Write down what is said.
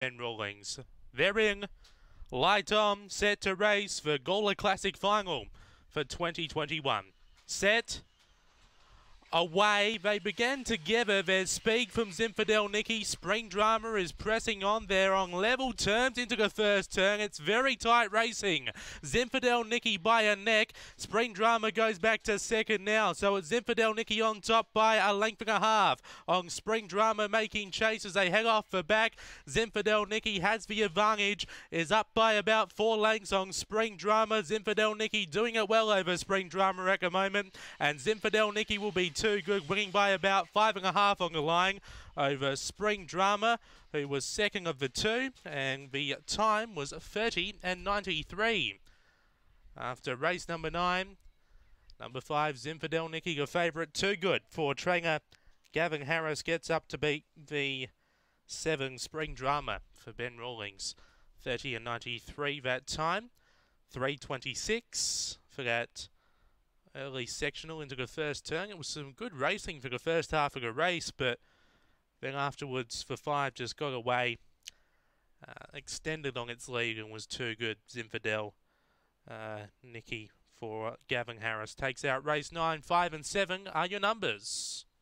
Ben Rawlings. They're in. Light on, set to race for Gawler Classic Final for 2021. Set. Away, they began together. There's speed from Zinfandel Nikki. Spring Drama is pressing on there on level terms into the first turn. It's very tight racing. Zinfandel Nikki by a neck. Spring Drama goes back to second now. So it's Zinfandel Nikki on top by a length and a half. On Spring Drama making chase as they head off for back. Zinfandel Nikki has the advantage. Is up by about 4 lengths on Spring Drama. Zinfandel Nikki doing it well over Spring Drama at the moment. And Zinfandel Nikki will be too good, winning by about 5.5 on the line over Spring Drama, who was second of the two, and the time was 30 and 93. After race number 9, number 5, Zinfandel Nikki, your favourite, too good for trainer Gavin Harris, gets up to beat the 7 Spring Drama for Ben Rawlings. 30 and 93 that time, 3:26 for that early sectional into the first turn. It was some good racing for the first half of the race, but then afterwards for 5 just got away, extended on its lead and was too good. Zinfandel Nikki for Gavin Harris takes out race 9. 5 and 7 are your numbers.